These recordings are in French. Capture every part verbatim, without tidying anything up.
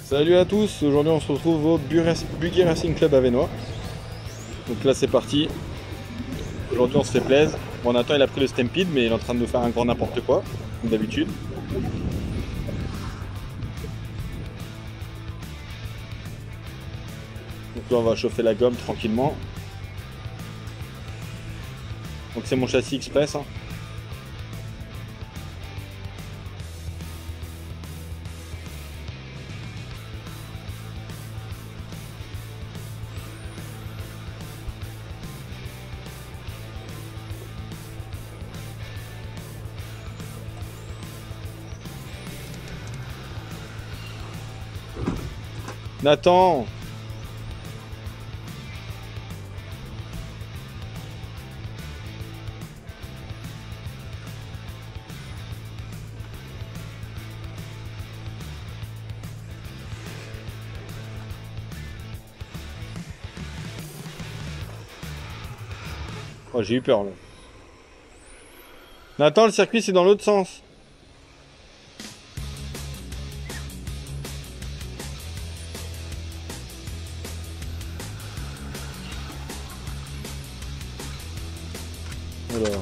Salut à tous, aujourd'hui on se retrouve au Buggy Racing Club Avesnois. Donc là c'est parti. Aujourd'hui on se fait plaisir. Bon, Nathan il a pris le Stampede mais il est en train de nous faire un grand n'importe quoi, comme d'habitude. Donc là on va chauffer la gomme tranquillement. Donc c'est mon châssis express. Hein. Nathan! Oh, j'ai eu peur là. Nathan, le circuit c'est dans l'autre sens. Alors.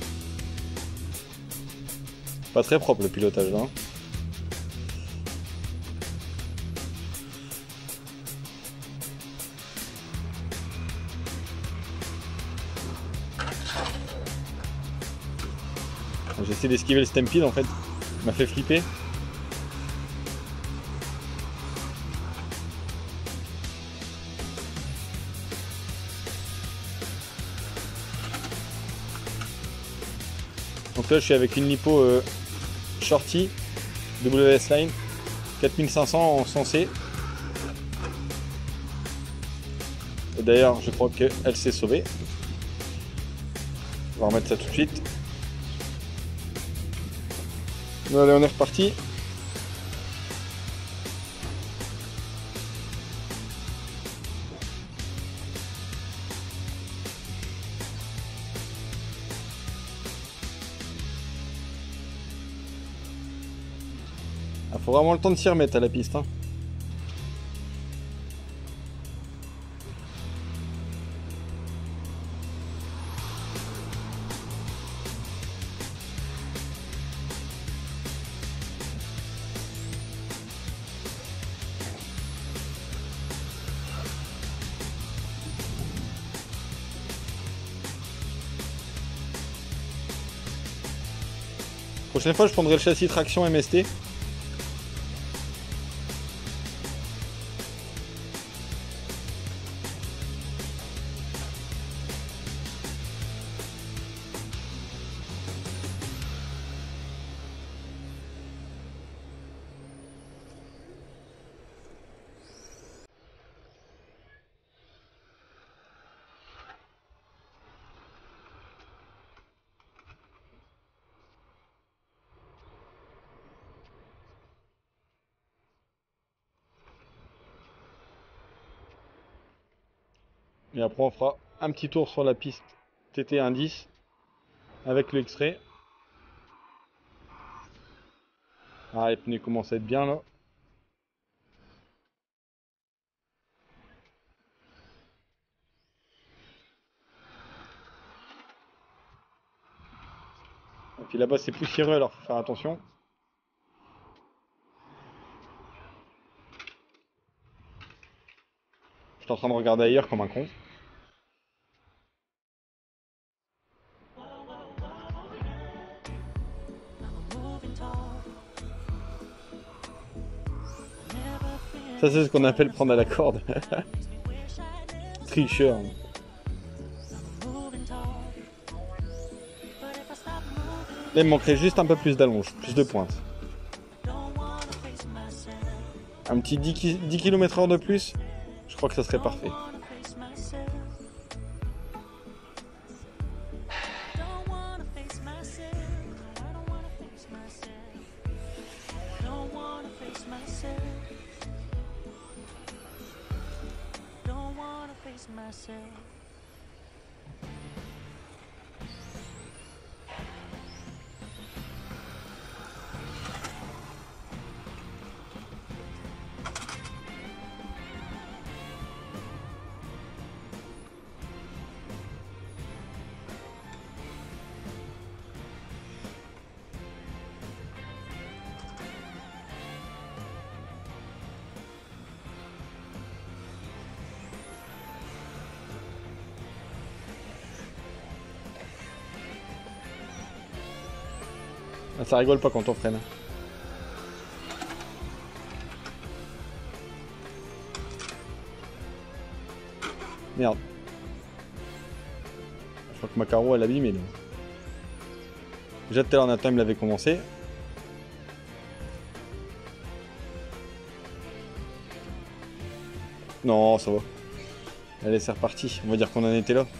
Pas très propre le pilotage là. J'ai essayé d'esquiver le Stampede en fait. Il m'a fait flipper. Donc là je suis avec une lipo euh, Shorty W S Line quatre mille cinq cents en sensé. Et d'ailleurs je crois qu'elle s'est sauvée. On va remettre ça tout de suite. Allez, on est reparti. Il faut vraiment le temps de s'y remettre à la piste. Hein. Prochaine fois, je prendrai le châssis traction M S T. Et après on fera un petit tour sur la piste T T un dix avec le X-Ray. Ah, les pneus commencent à être bien là. Et puis là-bas c'est poussiéreux alors faut faire attention. Je suis en train de regarder ailleurs comme un con. Ça c'est ce qu'on appelle prendre à la corde. Tricheur. Là il me manquerait juste un peu plus d'allonge, plus de pointe. Un petit dix kilomètres heure de plus, je crois que ça serait parfait. Ça rigole pas quand on freine. Merde. Je crois que ma carreau elle abîme. Déjà tout à l'heure Nathan il me l'avait commencé. Non, ça va. Allez, c'est reparti. On va dire qu'on en était là.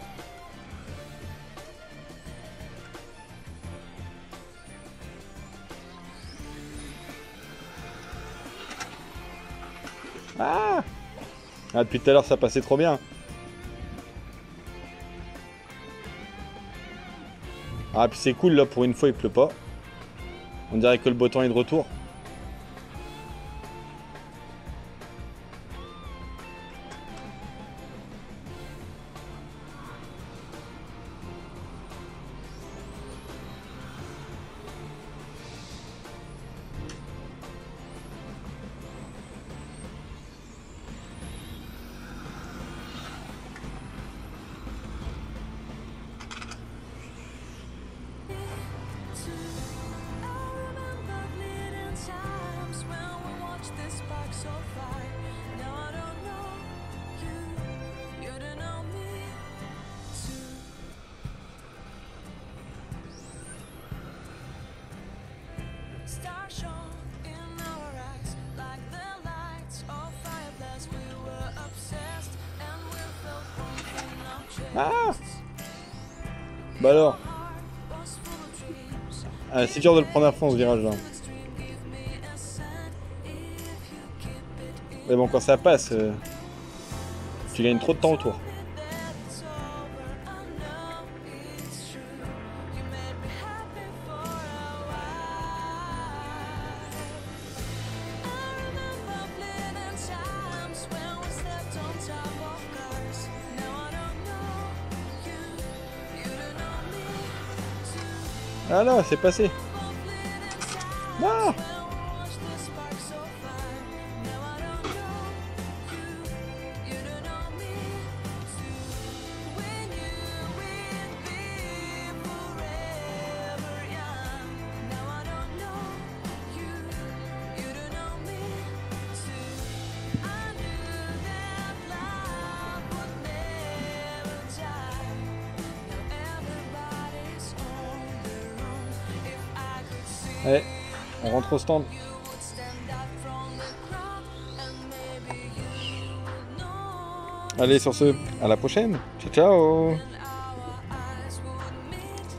Ah, ah depuis tout à l'heure ça passait trop bien. Ah puis c'est cool là, pour une fois il pleut pas. On dirait que le beau temps est de retour. Ah, bah alors. Ah, c'est dur de le prendre à fond ce virage là. Mais bon, quand ça passe, euh, tu gagnes trop de temps autour. Ah là, c'est passé. Non. Allez, on rentre au stand. Allez, sur ce, à la prochaine. Ciao, ciao.